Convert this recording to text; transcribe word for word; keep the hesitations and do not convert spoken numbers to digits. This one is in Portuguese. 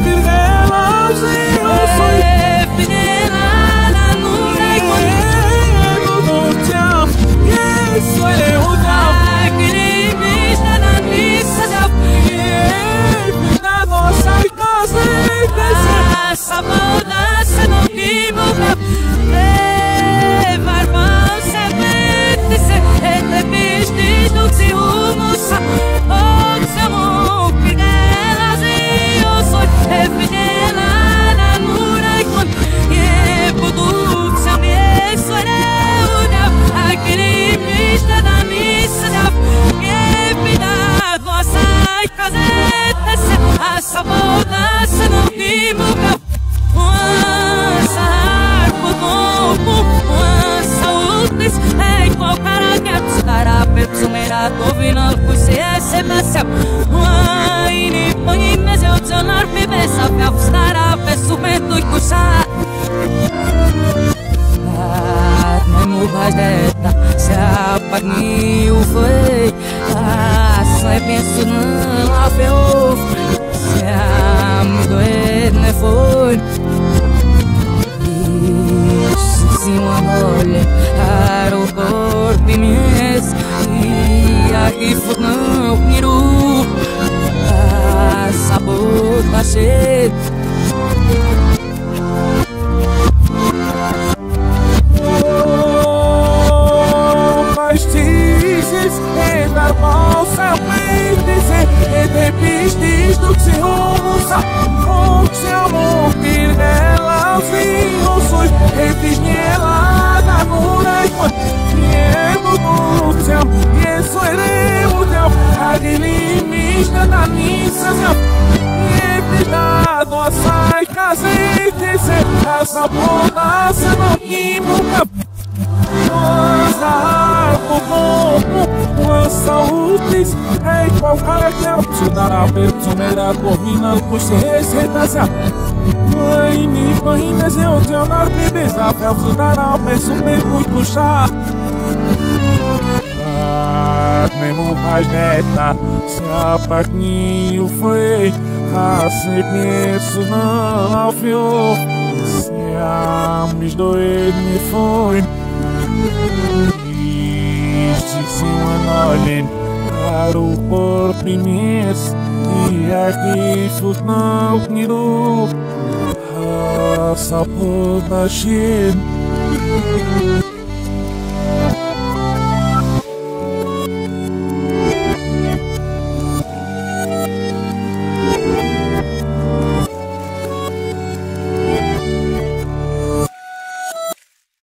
Final cu se se mesea Uaini păi Dumnezeu ți-o-n-ar fi besa Pe-a starea pe sumetul cu sa Ne mu bajeta Se apagni u foi Să-i pensu la pe of Se am doet ne foi Se uma mole Aeroporto imenso E não miru a sabor tá cheio Mas dizes é normal saber é de pistes do que se usa o que se amor que ela viu sou é vizinha na mura e é muito céu e é só Agilimista na missa E peda nossa casete Essa bonança não química Nossa arco como Nossa úteis É igual caracter Sudara perto mera corrina Por se receita Mãe, me mãe, desenho de onar bebês A fel sudara Penso bem muito chato Mesmo mais neta, se apagni o foi, a se penso não ao fio, se ames doer me foi. Este se manolhem, para o corpo imenso, e aqui fut não nido, a sapota cheia.